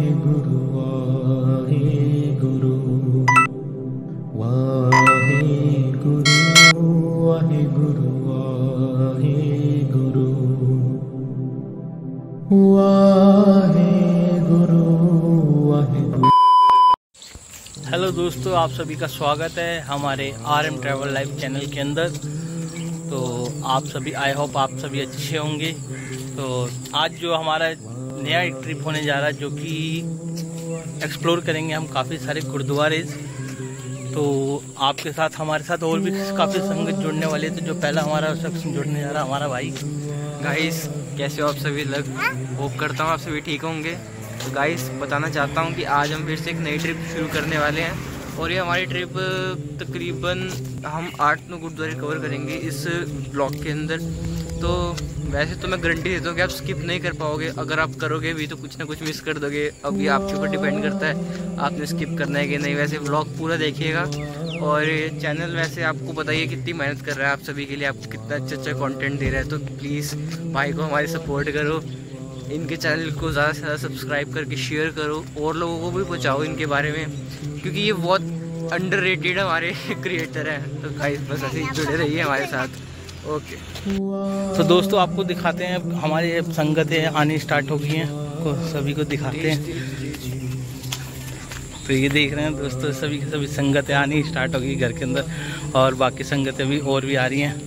Waheguru Waheguru Waheguru Waheguru Waheguru Waheguru Waheguru. Hello दोस्तों, आप सभी का स्वागत है हमारे RM ट्रैवल लाइव चैनल के अंदर। तो आप सभी, आई होप आप सभी अच्छे होंगे। तो आज जो हमारा नया ट्रिप होने जा रहा है, जो कि एक्सप्लोर करेंगे हम काफ़ी सारे गुरुद्वारे। तो आपके साथ, हमारे साथ और भी काफ़ी संगत जुड़ने वाले थे। जो पहला हमारा शख्स जुड़ने जा रहा है, हमारा भाई। गाइस, कैसे हो आप सभी? होप करता हूँ आप सभी ठीक होंगे। तो गाइस, बताना चाहता हूँ कि आज हम फिर से एक नई ट्रिप शुरू करने वाले हैं। और ये हमारी ट्रिप तकरीबन हम 8-9 गुरुद्वारे कवर करेंगे इस ब्लॉग के अंदर। तो वैसे तो मैं गारंटी देता हूँ कि आप स्किप नहीं कर पाओगे। अगर आप करोगे भी तो कुछ ना कुछ मिस कर दोगे। अब ये आपके ऊपर डिपेंड करता है आपने स्किप करना है कि नहीं। वैसे ब्लॉग पूरा देखिएगा। और ये चैनल वैसे आपको बताइए कितनी मेहनत कर रहा है आप सभी के लिए, आपको कितना अच्छा कंटेंट दे रहा है। तो प्लीज़ भाई को हमारी सपोर्ट करो, इनके चैनल को ज़्यादा से ज़्यादा सब्सक्राइब करके शेयर करो और लोगों को भी पहुँचाओ इनके बारे में, क्योंकि ये बहुत अंडररेटेड हमारे क्रिएटर हैं। तो गाइस, बस ऐसे ही जुड़े रहिए हमारे साथ। ओके। तो दोस्तों, आपको दिखाते हैं हमारे संगतें आनी स्टार्ट हो गई हैं, को सभी को दिखाते हैं। तो ये देख रहे हैं दोस्तों, सभी की सभी संगतें आनी स्टार्ट हो गई घर के अंदर, और बाकी संगतें भी और भी आ रही हैं।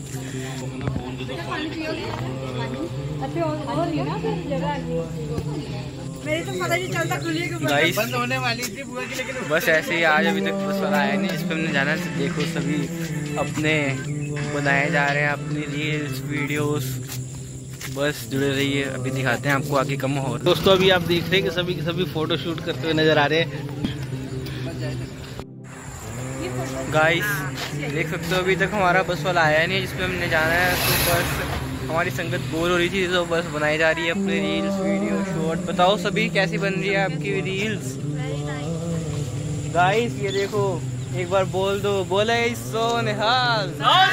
गाइस, बस ऐसे ही आज अभी तक बस वाला आया नहीं, इस पर हमने जाना है। देखो, सभी अपने बनाए जा रहे हैं अपनी रील्स वीडियोस। बस जुड़े रहिए, अभी दिखाते हैं आपको आगे का माहौल। दोस्तों, अभी आप देख रहे हैं कि सभी के सभी फोटो शूट करते हुए नजर आ रहे हैं। गाइस, देख सकते हो अभी तक हमारा बस वाला आया नहीं है जिस पे हमने जाना है। तो बस हमारी संगत बोर हो रही थी, तो बस बनाई जा रही है अपनी रील्स वीडियो शॉर्ट। बताओ सभी, कैसी बन रही है आपकी रील्स? गाइस, ये देखो, एक बार बोल दो, बोले सो निहाल।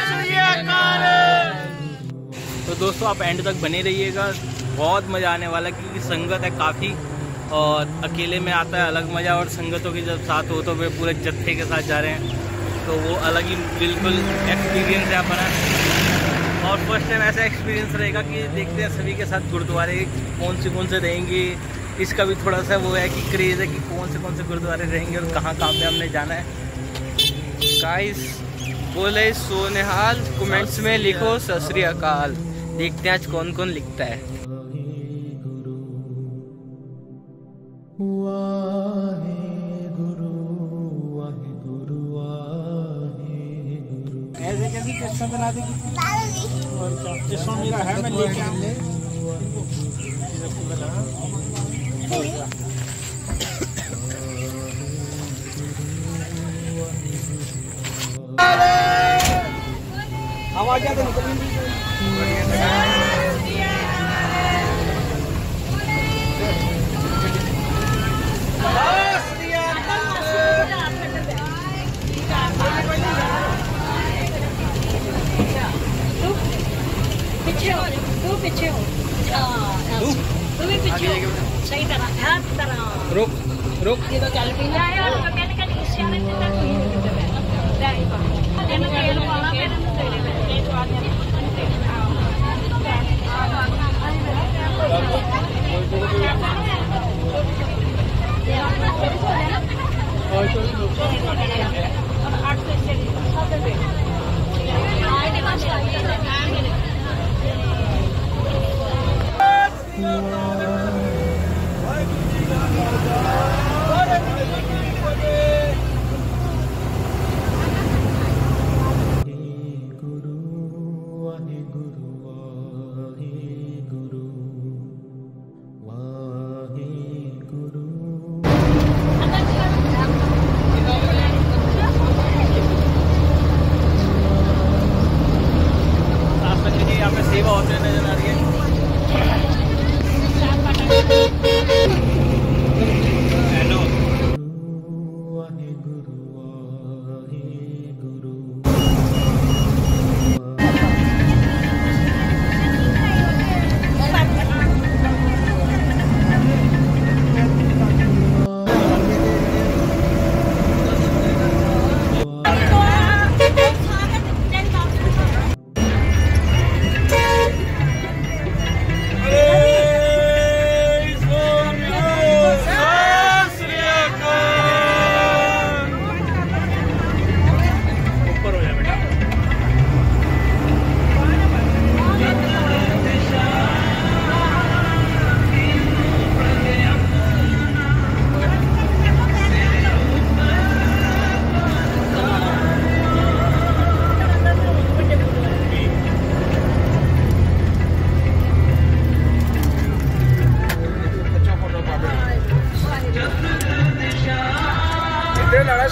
तो दोस्तों, आप एंड तक बने रहिएगा, बहुत मज़ा आने वाला है, क्योंकि संगत है काफ़ी। और अकेले में आता है अलग मज़ा, और संगतों के जब साथ हो तो वे पूरे जत्थे के साथ जा रहे हैं, तो वो अलग ही बिल्कुल एक्सपीरियंस है अपना। और फर्स्ट टाइम ऐसा एक्सपीरियंस रहेगा कि देखते हैं सभी के साथ गुरुद्वारे कौन से रहेंगे। इसका भी थोड़ा सा वो है कि क्रेज़ है कि कौन से गुरुद्वारे रहेंगे और कहाँ पे हमने जाना है। गाइस, बोले सो निहाल, कमेंट्स में लिखो सत श्री अकाल। देखते हैं आज कौन कौन लिखता है। ऐसे कैसी चश्मा बना देगी? और क्या चश्मा मेरा है, मैं लेके आऊँ। आवाज आते निकल। पीछे हो, तू भी पीछे हो, सही तरह, ध्यान तरह। रुक ये तो चल भी रहा है, और मैकेनिकल इशारे से तक नहीं होता है। तेरे तेल वाला तेरे तेल वाला सेवा होते नजर आ रही है।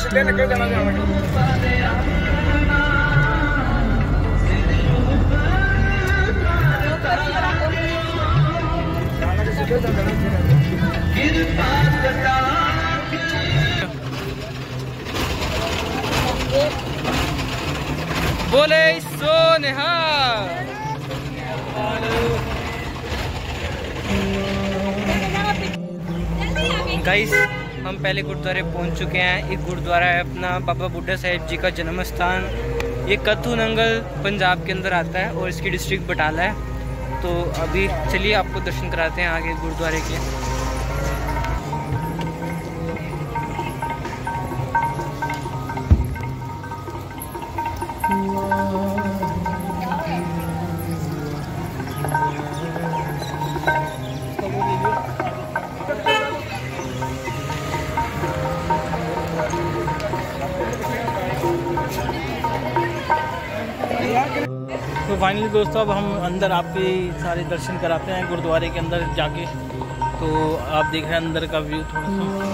बोले सो निहाल। गाइस हम पहले गुरुद्वारे पहुंच चुके हैं। एक गुरुद्वारा है अपना बाबा बुड्ढा साहिब जी का जन्म स्थान। ये कथू नंगल पंजाब के अंदर आता है और इसकी डिस्ट्रिक्ट बटाला है। तो अभी चलिए आपको दर्शन कराते हैं आगे गुरुद्वारे के। तो फाइनली दोस्तों अब हम अंदर आपके सारे दर्शन कराते हैं गुरुद्वारे के अंदर जाके। तो आप देख रहे हैं अंदर का व्यू थोड़ा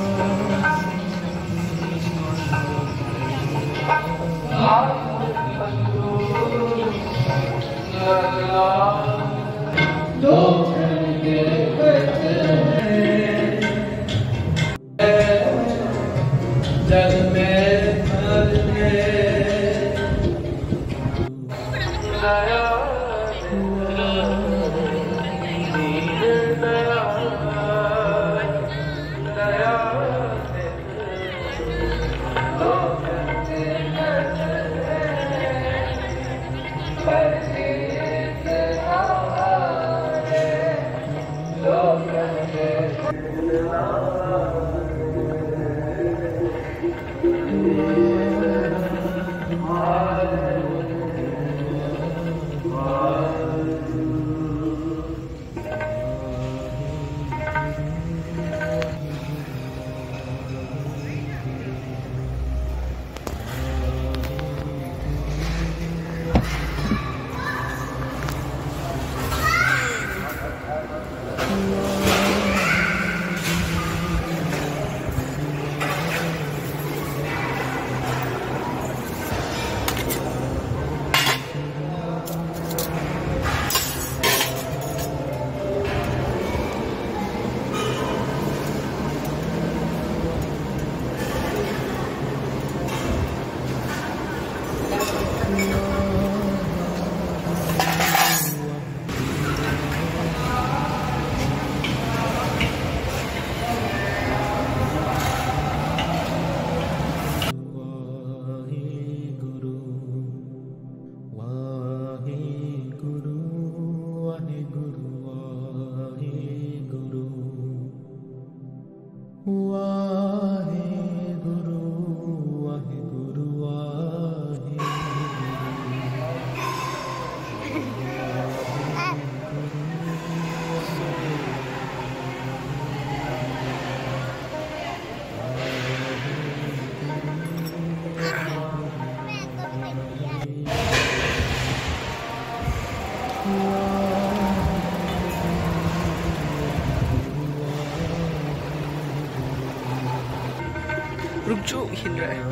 रुक जो हिल रहा है।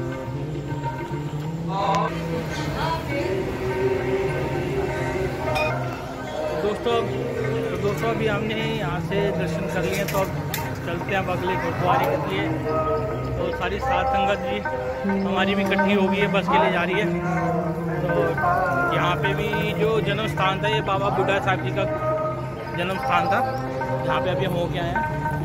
दोस्तों अभी हमने यहाँ से दर्शन कर लिए तो अब चलते हैं अब अगले गुरुद्वारे के लिए। तो सारी सात संगत जी हमारी भी इकट्ठी हो गई है, बस के लिए जा रही है। तो यहाँ पे भी जो जन्म स्थान था ये बाबा बुड्ढा साहिब जी का जन्म स्थान था, जहाँ पे अभी हम होके आए हैं।